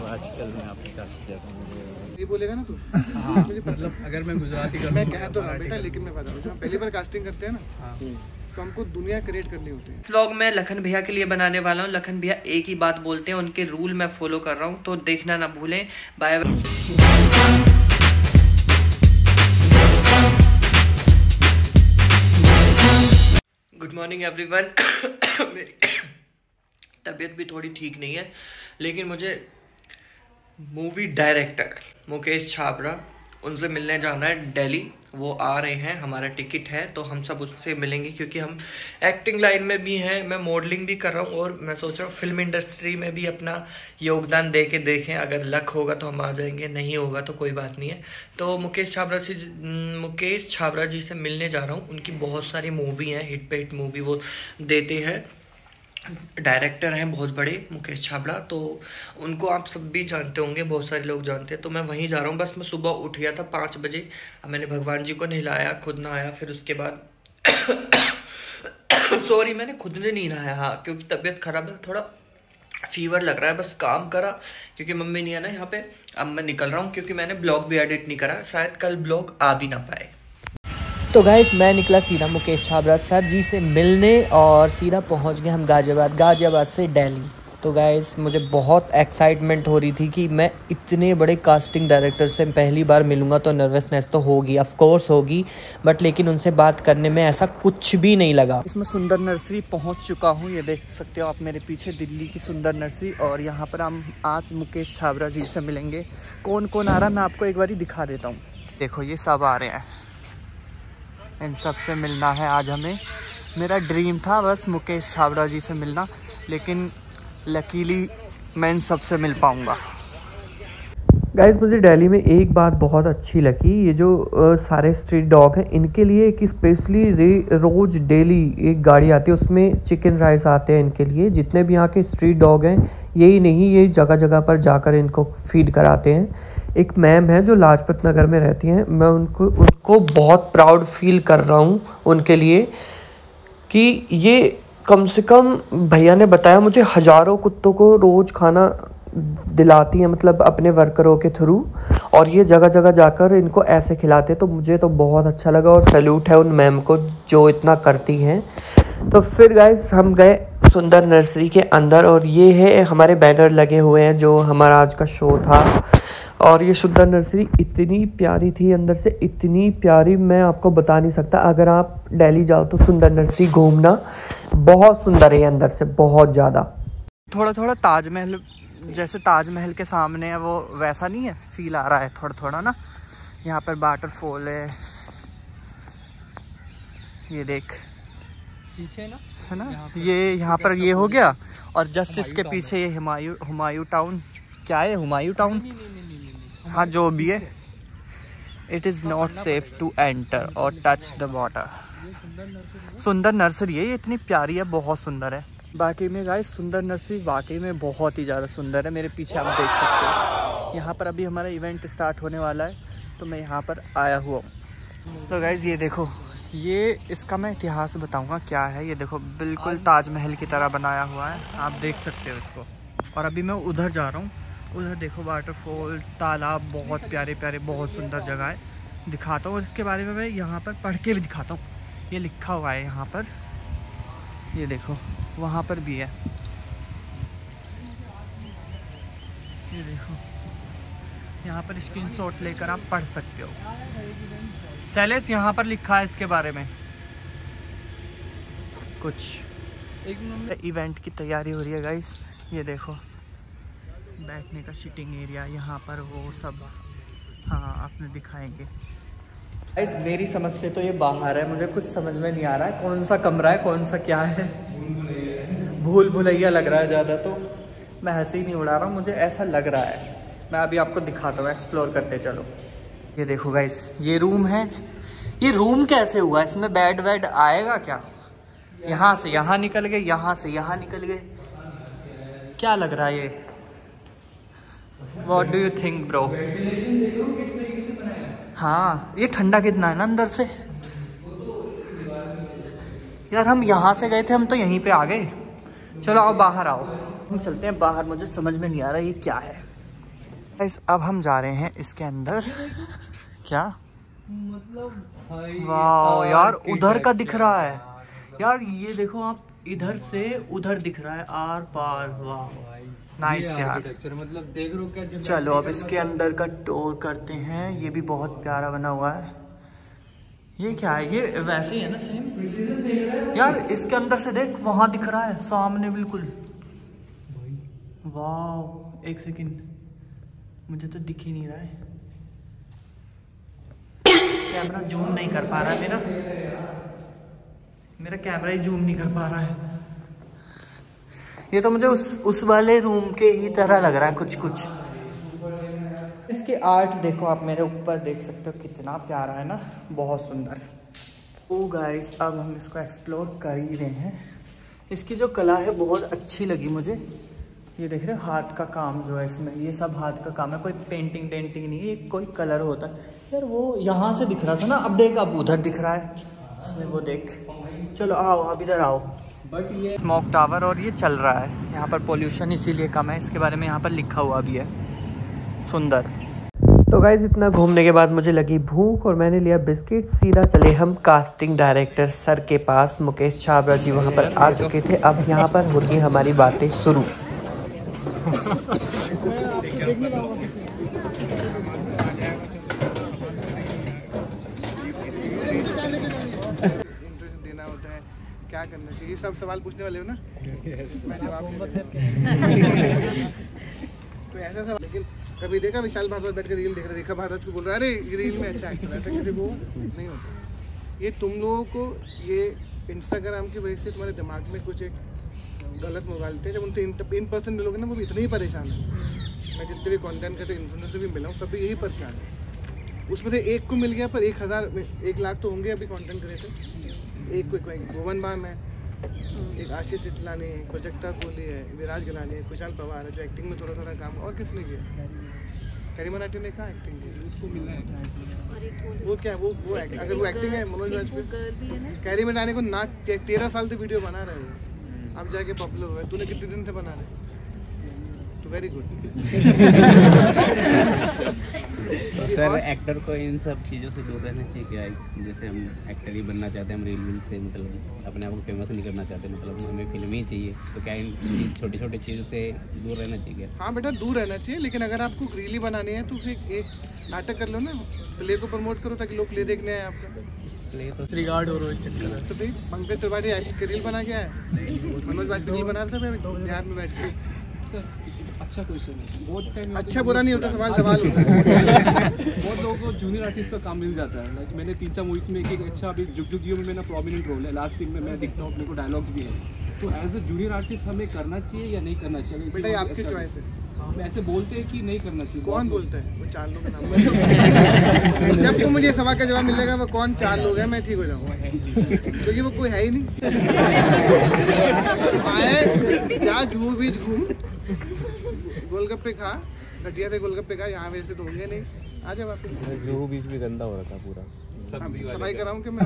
आजकल मैं आपने कास्ट किया था मुझे ये बोलेगा ना तू। हाँ, मतलब अगर मैं गुजराती करूँ मैं कह तो रहा बेटा, लेकिन मैं बता रहा हूँ जब हम पहली बार कास्टिंग करते हैं ना तो हमको दुनिया क्रिएट करनी होती है। इस व्लॉग में लखन भैया के लिए बनाने वाला हूँ। लखन भैया एक ही बात बोलते हैं, उनके रूल मैं फॉलो कर रहा हूँ, तो देखना ना भूलें। Bye bye. Good morning everyone. मेरी तबीयत भी थोड़ी ठीक नहीं है, लेकिन मुझे मूवी डायरेक्टर मुकेश छाबड़ा उनसे मिलने जाना है दिल्ली। वो आ रहे हैं, हमारा टिकट है, तो हम सब उससे मिलेंगे क्योंकि हम एक्टिंग लाइन में भी हैं। मैं मॉडलिंग भी कर रहा हूँ और मैं सोच रहा हूँ फिल्म इंडस्ट्री में भी अपना योगदान दे के देखें। अगर लक होगा तो हम आ जाएंगे, नहीं होगा तो कोई बात नहीं है। तो मुकेश छाबड़ा जी से मिलने जा रहा हूँ। उनकी बहुत सारी मूवी हैं, हिट पे हिट मूवी वो देते हैं, डायरेक्टर हैं बहुत बड़े मुकेश छाबड़ा। तो उनको आप सब भी जानते होंगे, बहुत सारे लोग जानते हैं। तो मैं वहीं जा रहा हूँ। बस मैं सुबह उठ गया था 5 बजे। अब मैंने भगवान जी को नहलाया, खुद नहाया, फिर उसके बाद सॉरी मैंने खुद ने नहीं नहाया, हाँ, क्योंकि तबीयत खराब है, थोड़ा फीवर लग रहा है। बस काम करा क्योंकि मम्मी नहीं है ना यहाँ पे। अब मैं निकल रहा हूँ क्योंकि मैंने ब्लॉग भी एडिट नहीं करा, शायद कल ब्लॉग आ भी ना पाए। तो गाइस मैं निकला सीधा मुकेश छाबड़ा सर जी से मिलने और सीधा पहुंच गए हम गाजियाबाद से दिल्ली। तो गाइस मुझे बहुत एक्साइटमेंट हो रही थी कि मैं इतने बड़े कास्टिंग डायरेक्टर से पहली बार मिलूंगा, तो नर्वसनेस तो होगी, ऑफ कोर्स होगी, बट लेकिन उनसे बात करने में ऐसा कुछ भी नहीं लगा। इसमें सुंदर नर्सरी पहुंच चुका हूं, ये देख सकते हो आप मेरे पीछे, दिल्ली की सुंदर नर्सरी। और यहाँ पर हम आज मुकेश छाबड़ा जी से मिलेंगे। कौन कौन आ रहा है मैं आपको एक बार दिखा देता हूँ। देखो ये सब आ रहे हैं, इन सब से मिलना है आज हमें। मेरा ड्रीम था बस मुकेश छाबड़ा जी से मिलना, लेकिन लकीली मैं इन सब से मिल पाऊँगा। गाइस मुझे दिल्ली में एक बात बहुत अच्छी लगी, ये जो सारे स्ट्रीट डॉग हैं इनके लिए एक स्पेशली रोज़ डेली एक गाड़ी आती है, उसमें चिकन राइस आते हैं इनके लिए। जितने भी यहाँ के स्ट्रीट डॉग हैं, यही नहीं, ये जगह जगह पर जाकर इनको फीड कराते हैं। एक मैम है जो लाजपत नगर में रहती हैं, मैं उनको बहुत प्राउड फील कर रहा हूँ उनके लिए कि ये कम से कम भैया ने बताया मुझे हज़ारों कुत्तों को रोज़ खाना दिलाती हैं, मतलब अपने वर्करों के थ्रू, और ये जगह जगह जाकर इनको ऐसे खिलाते। तो मुझे तो बहुत अच्छा लगा और सैल्यूट है उन मैम को जो इतना करती हैं। तो फिर गाइस हम गए सुंदर नर्सरी के अंदर और ये है हमारे बैनर लगे हुए हैं जो हमारा आज का शो था। और ये सुंदर नर्सरी इतनी प्यारी थी, अंदर से इतनी प्यारी मैं आपको बता नहीं सकता। अगर आप दिल्ली जाओ तो सुंदर नर्सरी घूमना, बहुत सुंदर है अंदर से, बहुत ज़्यादा। थोड़ा थोड़ा ताजमहल जैसे ताजमहल के सामने है वो वैसा नहीं है, फील आ रहा है थोड़ा थोड़ा ना। यहाँ पर वाटरफॉल है, ये देख पीछे ना, है ना, ये यहाँ पर ये हो गया। और जस्ट इसके पीछे ये हुमायूं टाउन, क्या है हुमायूं टाउन, हाँ जो भी है। It is not safe to enter और टच द वाटर। सुंदर नर्सरी है, ये इतनी प्यारी है, बहुत सुंदर है। बाकी में गाइस सुंदर नर्सरी वाकई में बहुत ही ज़्यादा सुंदर है। मेरे पीछे आप देख सकते हो, यहाँ पर अभी हमारा इवेंट स्टार्ट होने वाला है, तो मैं यहाँ पर आया हुआ हूँ। तो गाइस ये देखो, ये इसका मैं इतिहास बताऊँगा क्या है। ये देखो बिल्कुल ताजमहल की तरह बनाया हुआ है, आप देख सकते हो इसको। और अभी मैं उधर जा रहा हूँ, उधर देखो वाटरफॉल, तालाब, बहुत प्यारे प्यारे, बहुत सुंदर जगह है, दिखाता हूँ। और इसके बारे में मैं यहाँ पर पढ़ के भी दिखाता हूँ। ये लिखा हुआ है यहाँ पर, ये देखो वहाँ पर भी है, ये देखो यहाँ पर स्क्रीनशॉट लेकर आप पढ़ सकते हो। सैलेस यहाँ पर लिखा है इसके बारे में कुछ। एक इवेंट की तैयारी हो रही है गाइस, ये देखो बैठने का सिटिंग एरिया यहाँ पर, वो सब हाँ आपने दिखाएंगे। गाइस मेरी समझ से तो ये बाहर है, मुझे कुछ समझ में नहीं आ रहा है कौन सा कमरा है, कौन सा क्या है। भूल भुलैया लग रहा है ज़्यादा, तो मैं हंसी नहीं उड़ा रहा हूँ, मुझे ऐसा लग रहा है। मैं अभी आपको दिखाता हूँ, एक्सप्लोर करते चलो। ये देखो गाइस, ये रूम है। ये रूम कैसे हुआ, इसमें बेड वेड आएगा क्या? यहाँ से यहाँ निकल गए, यहाँ से यहाँ निकल गए, क्या लग रहा है ये? What do you think bro? हाँ ये ठंडा कितना है ना अंदर से यार। हम यहाँ से गए थे, हम तो यहीं पे आ गए। चलो आओ बाहर आओ, हम चलते हैं बाहर। मुझे समझ में नहीं आ रहा ये क्या है। गाइस अब हम जा रहे हैं इसके अंदर। क्या मतलब वाह यार, उधर का दिख रहा है यार, ये देखो आप, इधर से उधर दिख रहा है आर पार। वाह नाइस यार, मतलब देख रहे हो क्या। चलो अब इसके अंदर का टूर करते हैं। ये भी बहुत प्यारा बना हुआ है। ये क्या है, ये वैसे ही है ना सेम यार। इसके अंदर से देख, वहां दिख रहा है सामने बिल्कुल। वाह एक सेकंड, मुझे तो दिख ही नहीं रहा है, कैमरा जूम नहीं कर पा रहा है मेरा कैमरा ही जूम नहीं कर पा रहा है। ये तो मुझे उस वाले रूम के ही तरह लग रहा है कुछ कुछ। इसके आर्ट देखो आप, मेरे ऊपर देख सकते हो, कितना प्यारा है ना, बहुत सुंदर। ओ गाइस अब हम इसको एक्सप्लोर कर ही रहे हैं। इसकी जो कला है बहुत अच्छी लगी मुझे। ये देख रहे हो हाथ का काम जो है इसमें, ये सब हाथ का काम है, कोई पेंटिंग टेंटिंग नहीं है, कोई कलर होता है यार। वो यहाँ से दिख रहा था ना, अब देख अब उधर दिख रहा है इसमें, वो देख। चलो आओ अब इधर आओ। बट ये स्मोक टावर और ये चल रहा है यहाँ पर, पोल्यूशन इसीलिए कम है, इसके बारे में यहाँ पर लिखा हुआ भी है, सुंदर। तो गाइस इतना घूमने के बाद मुझे लगी भूख और मैंने लिया बिस्किट। सीधा चले हम कास्टिंग डायरेक्टर सर के पास। मुकेश छाबरा जी वहाँ पर आ चुके थे। अब यहाँ पर होती है हमारी बातें शुरू। देना होता है, क्या करना चाहिए, सब सवाल पूछने वाले हो ना। मैं जवाब तो ऐसा सवाल। लेकिन कभी देखा विशाल भारद्वाज बैठ कर रील देख रहे, रेखा भारद्वाज को बोल रहा है अरे ये रील में अच्छा एक्टर है, ऐसा किसी को नहीं होता। ये तुम लोगों को ये इंस्टाग्राम की वजह से तुम्हारे दिमाग में कुछ एक गलत मोबाइल थे। जब उनसे इन पर्सन मिलोगे ना, वो भी इतने ही परेशान है। मैं जितने भी कंटेंट करते इन्फ्लुएंसर से भी मिला हूँ, सब भी यही परेशान है। उसमें से एक को मिल गया, पर 1 लाख तो होंगे अभी कंटेंट क्रिएटर। एक कोई भुवन बाम है, एक आशीष चितलानी है, प्रोजेक्टा कोहली है, विराज गलानी है, खुशहाल पवार है जो एक्टिंग में थोड़ा काम। और किसने किया? करीमा नाटी ने कहा एक्टिंग की, उसको मिल रहा है। वो क्या वो अगर वो एक्टिंग है, मनोज वाजपेयी करीमा नाटी को ना 13 साल से वीडियो बना रहे हैं, अब जाके पॉपुलर हुआ है। तूने कितने दिन से बना रहे? तो वेरी गुड। तो सर एक्टर को इन सब चीज़ों से दूर रहना चाहिए क्या? जैसे हम एक्टर ही बनना चाहते हैं, हम रील से मतलब अपने आप को फेमस नहीं करना चाहते, मतलब हमें फिल्म ही चाहिए, तो क्या इन छोटी छोटी चीज़ों से दूर रहना चाहिए? हाँ बेटा दूर रहना चाहिए, लेकिन अगर आपको रील ही बनानी है तो फिर एक नाटक कर लो ना, प्ले को प्रमोट करो ताकि लोग प्ले देखने आए आपका। प्ले तो श्रीगार्ड और रोहित चक्कर तो भाई पंकज त्रिपाठी रील बना के आया, मनोज वाजपेयी रील बना रहा था बिहार में बैठ के। अच्छा क्वेश्चन है, बहुत टाइम अच्छा बुरा नहीं होता, सवाल होता है। बहुत लोगों को जूनियर आर्टिस्ट का काम मिल जाता है। लाइक मैंने 3-4 मूवीज में एक अच्छा, अभी जुग जुग जियो में मेरा प्रोमिनेंट रोल है, लास्ट सीन में मैं दिखता हूँ, मेरे को डायलॉग्स भी है। तो एज अ जूनियर आर्टिस्ट हमें करना चाहिए या नहीं करना चाहिए? बेटा आपकी चॉइस है। ऐसे बोलते हैं कि नहीं करना चाहिए। कौन बोलता है? वो 4 लोग का नाम। जब तुम मुझे सवाल का जवाब मिलेगा वो कौन 4 लोग हैं, मैं ठीक हो जाऊँगा, क्योंकि वो कोई है ही नहीं। आए क्या जू बीच घूम, गोलगप्पे खा, घटिया से गोलगप्पे खा, यहाँ वैसे तो होंगे नहीं। आ जाओ वापस। जुहू बीच भी गंदा हो रहा था पूरा, सफाई कराऊँ कि मैं?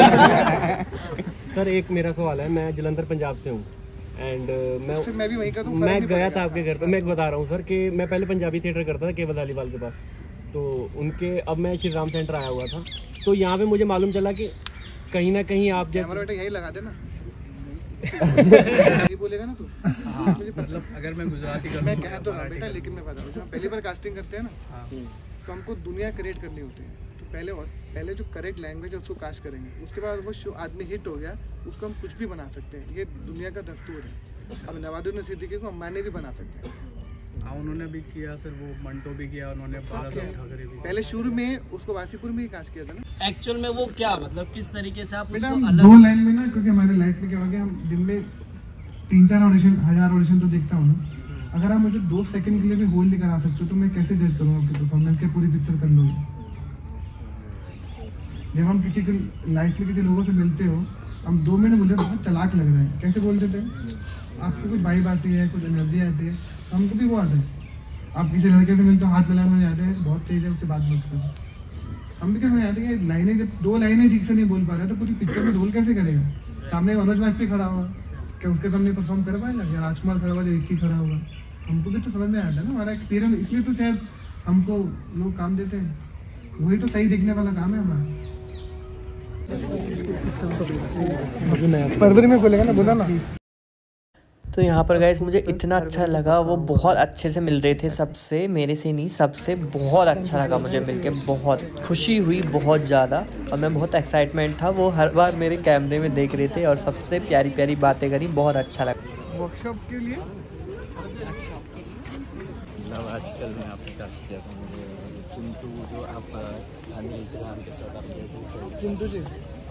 सर एक मेरा सवाल है, मैं जलंधर पंजाब से हूँ एंड मैं भी वहीं का, मैं गया था आपके घर पे। मैं एक बता रहा हूँ सर कि मैं पहले पंजाबी थिएटर करता था केवल धालीवाल के पास, तो उनके अब मैं श्री राम सेंटर आया हुआ था, तो यहाँ पे मुझे मालूम चला कि कहीं ना कहीं आप कैमरा बेटा यही लगा देना। ये बोलेगा ना तू। मतलब अगर मैं गुजराती करूँ, मैं कह तो रहा बेटा, लेकिन मैं बता रहा हूँ, जब हम पहली बार कास्टिंग करते हैं ना, तो हमको दुनिया क्रिएट करनी होती है। तो पहले जो करेक्ट लैंग्वेज है उसको कास्ट करेंगे, उसके बाद वो शो आदमी हिट हो गया, उसको हम कुछ भी बना सकते हैं। ये दुनिया का दस्तूर है। अब नवाजुद्दीन सिद्दीकी को अंबानी भी बना सकते हैं। हाँ उन्होंने भी किया सर, वो मंटो भी किया, उन्होंने पहले शुरू में उसको वासीपुर में ही कास्ट किया था ना। एक्चुअल में वो क्या मतलब किस तरीके से आप बेटा उसको हम 2 लाइन में ना, क्योंकि हमारे लाइफ में क्या हो गया, हम दिन में 3-4 ऑडिशन, 1000 ऑडिशन तो देखता हूँ ना। अगर आप मुझे 2 सेकंड के लिए भी होल्ड नहीं करा सकते हो तो मैं कैसे जज करूँगा आपकी परफॉर्मेंस? के पूरी पिक्चर कर लोगे। जब हम किसी के लाइफ में किसी लोगों से मिलते हो, हम 2 मिनट बोले बहुत चालाक लग रहा है, कैसे बोल देते हैं? आपको कुछ वाइब आती है, कुछ एनर्जी आती है, हमको भी वो आता है। आप किसी लड़के से मिलते हो, हाथ मिलाने जाते हैं, बहुत तेज है, उससे बात मत करो। हम भी क्या हो जाते हैं, लाइनें जब 2 लाइनें ठीक से नहीं बोल पा रहे तो पूरी पिक्चर में रोल कैसे करेगा? सामने मनोज वाजपेयी खड़ा हुआ, क्या उसके सामने परफॉर्म कर पाएगा? या राजकुमार खड़ा हुआ जो एक ही खड़ा होगा, हमको भी तो समझ में आता है ना, हमारा एक्सपीरियंस, इसलिए तो शायद हमको लोग काम देते हैं, वही तो सही दिखने वाला काम है हमारा। फरवरी में खोलेगा ना, बोला ना। तो यहाँ पर गाइस मुझे इतना अच्छा लगा, वो बहुत अच्छे से मिल रहे थे सबसे, मेरे से नहीं सबसे, बहुत अच्छा लगा मुझे मिलके, बहुत खुशी हुई बहुत ज़्यादा, और मैं बहुत एक्साइटमेंट था। वो हर बार मेरे कैमरे में देख रहे थे और सबसे प्यारी प्यारी बातें करी, बहुत अच्छा लगा। वर्कशॉप के लिए मतलब आजकल मैं आपके पास किया था, मुझे चिंटू जो आप अनिल खान के साथ चिंटू जी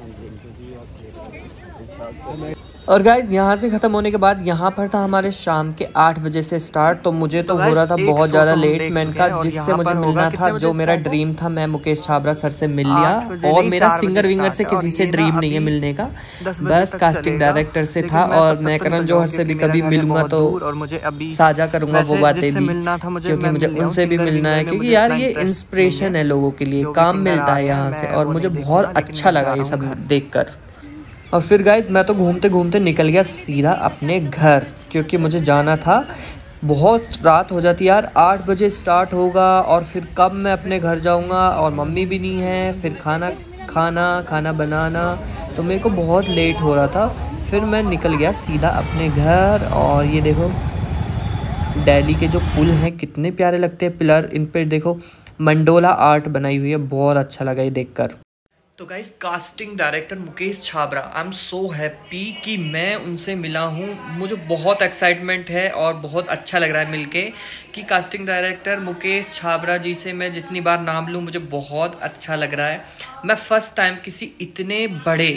और गाइज यहाँ से ख़त्म होने के बाद यहाँ पर था हमारे शाम के 8 बजे से स्टार्ट। तो मुझे तो हो रहा था बहुत ज़्यादा लेट, मैन का जिससे मुझे मिलना था, जो मेरा ड्रीम था, मैं मुकेश छाबरा सर से मिल लिया। और मेरा सिंगर विंगर से किसी से ड्रीम नहीं है मिलने का, बस कास्टिंग डायरेक्टर से था। और मैं करण जौहर से भी कभी मिलूंगा तो साझा करूंगा वो बातें भी, क्योंकि मुझे उनसे भी मिलना है, क्योंकि यार ये इंस्पिरेशन है लोगों के लिए, काम मिलता है यहाँ से, और मुझे बहुत अच्छा लगा ये सब देखकर। और फिर गाइज मैं तो घूमते घूमते निकल गया सीधा अपने घर, क्योंकि मुझे जाना था, बहुत रात हो जाती यार, 8 बजे स्टार्ट होगा और फिर कब मैं अपने घर जाऊंगा, और मम्मी भी नहीं है, फिर खाना बनाना, तो मेरे को बहुत लेट हो रहा था। फिर मैं निकल गया सीधा अपने घर। और ये देखो दिल्ली के जो पुल हैं कितने प्यारे लगते हैं, पिलर, इन पर देखो मंडोला आर्ट बनाई हुई है, बहुत अच्छा लगा ये देखकर। तो guys casting director Mukesh Chhabra, I am so happy कि मैं उनसे मिला हूँ। मुझे बहुत एक्साइटमेंट है और बहुत अच्छा लग रहा है मिलके कि कास्टिंग डायरेक्टर मुकेश छाबरा जी से मैं जितनी बार नाम लूँ मुझे बहुत अच्छा लग रहा है। मैं फर्स्ट टाइम किसी इतने बड़े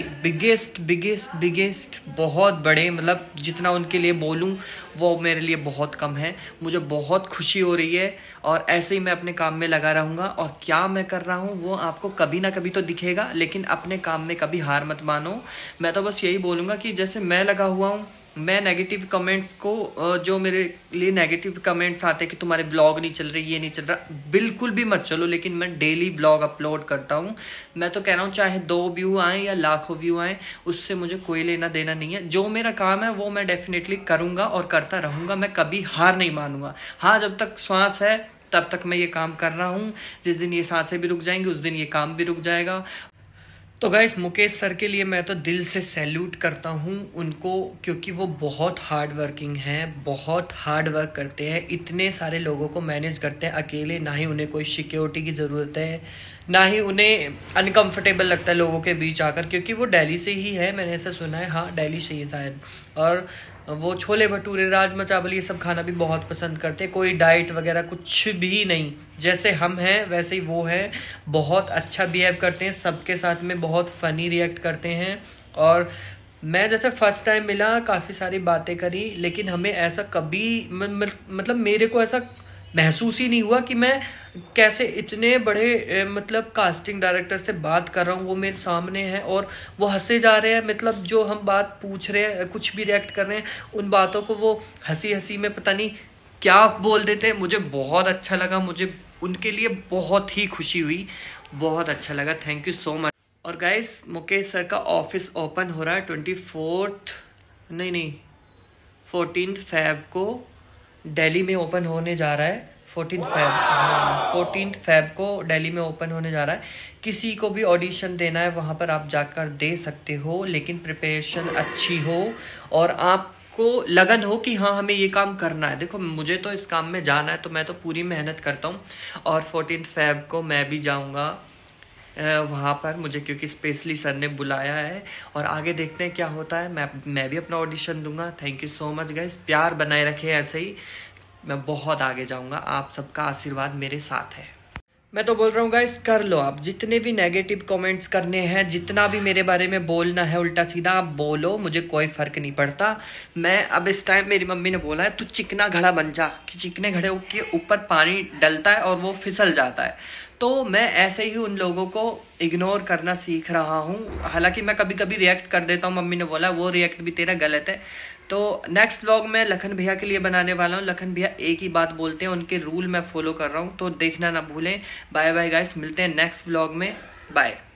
बिगेस्ट बहुत बड़े, मतलब जितना उनके लिए बोलूँ वो मेरे लिए बहुत कम है। मुझे बहुत खुशी हो रही है और ऐसे ही मैं अपने काम में लगा रहूँगा। और क्या मैं कर रहा हूँ वो आपको कभी ना कभी तो दिखेगा, लेकिन अपने काम में कभी हार मत मानो। मैं तो बस यही बोलूँगा कि जैसे मैं लगा हुआ हूँ, मैं नेगेटिव कमेंट्स को, जो मेरे लिए नेगेटिव कमेंट्स आते हैं कि तुम्हारे ब्लॉग नहीं चल रही, ये नहीं चल रहा, बिल्कुल भी मत चलो, लेकिन मैं डेली ब्लॉग अपलोड करता हूँ। मैं तो कह रहा हूँ चाहे 2 व्यू आए या लाखों व्यू आए, उससे मुझे कोई लेना देना नहीं है। जो मेरा काम है वो मैं डेफिनेटली करूँगा और करता रहूँगा, मैं कभी हार नहीं मानूंगा। हाँ, जब तक श्वास है तब तक मैं ये काम कर रहा हूँ। जिस दिन ये सांसें भी रुक जाएंगी उस दिन ये काम भी रुक जाएगा। तो गाइस मुकेश सर के लिए मैं तो दिल से सैल्यूट करता हूँ उनको, क्योंकि वो बहुत हार्ड वर्किंग हैं, बहुत हार्ड वर्क करते हैं, इतने सारे लोगों को मैनेज करते हैं अकेले। ना ही उन्हें कोई सिक्योरिटी की ज़रूरत है, ना ही उन्हें अनकंफर्टेबल लगता है लोगों के बीच आकर, क्योंकि वो दिल्ली से ही है, मैंने ऐसा सुना है। हाँ, दिल्ली से ही शायद। और वो छोले भटूरे, राजमा चावल, ये सब खाना भी बहुत पसंद करते हैं। कोई डाइट वगैरह कुछ भी नहीं, जैसे हम हैं वैसे ही वो हैं। बहुत अच्छा बिहेव करते हैं सबके साथ में, बहुत फ़नी रिएक्ट करते हैं। और मैं जैसे फर्स्ट टाइम मिला, काफ़ी सारी बातें करी, लेकिन हमें ऐसा कभी मतलब मेरे को ऐसा महसूस ही नहीं हुआ कि मैं कैसे इतने बड़े मतलब कास्टिंग डायरेक्टर से बात कर रहा हूँ। वो मेरे सामने है और वो हंसे जा रहे हैं, मतलब जो हम बात पूछ रहे हैं, कुछ भी रिएक्ट कर रहे हैं, उन बातों को वो हंसी में पता नहीं क्या बोल देते हैं। मुझे बहुत अच्छा लगा, मुझे उनके लिए बहुत ही खुशी हुई, बहुत अच्छा लगा। Thank you so much. और गाइस मुकेश सर का ऑफिस ओपन हो रहा है 14 फेब को दिल्ली में ओपन होने जा रहा है। 14 फेब को दिल्ली में ओपन होने जा रहा है। किसी को भी ऑडिशन देना है वहाँ पर आप जाकर दे सकते हो, लेकिन प्रिपरेशन अच्छी हो और आपको लगन हो कि हाँ हमें ये काम करना है। देखो मुझे तो इस काम में जाना है, तो मैं तो पूरी मेहनत करता हूँ। और 14 फेब को मैं भी जाऊँगा वहाँ पर, मुझे क्योंकि स्पेशली सर ने बुलाया है। और आगे देखते हैं क्या होता है, मैं भी अपना ऑडिशन दूंगा। Thank you so much guys, प्यार बनाए रखें ऐसे ही, मैं बहुत आगे जाऊंगा। आप सबका आशीर्वाद मेरे साथ है। मैं तो बोल रहा हूँ गाइस, कर लो आप जितने भी नेगेटिव कमेंट्स करने हैं, जितना भी मेरे बारे में बोलना है उल्टा सीधा आप बोलो, मुझे कोई फर्क नहीं पड़ता। मैं अब इस टाइम, मेरी मम्मी ने बोला है तू चिकना घड़ा बन जा, कि चिकने घड़े के ऊपर पानी डलता है और वो फिसल जाता है। तो मैं ऐसे ही उन लोगों को इग्नोर करना सीख रहा हूँ। हालांकि मैं कभी कभी रिएक्ट कर देता हूँ, मम्मी ने बोला वो रिएक्ट भी तेरा गलत है। तो नेक्स्ट व्लॉग मैं लखन भैया के लिए बनाने वाला हूँ। लखन भैया एक ही बात बोलते हैं, उनके रूल मैं फॉलो कर रहा हूँ, तो देखना ना भूलें। बाय बाय गाइस, मिलते हैं नेक्स्ट व्लॉग में, बाय।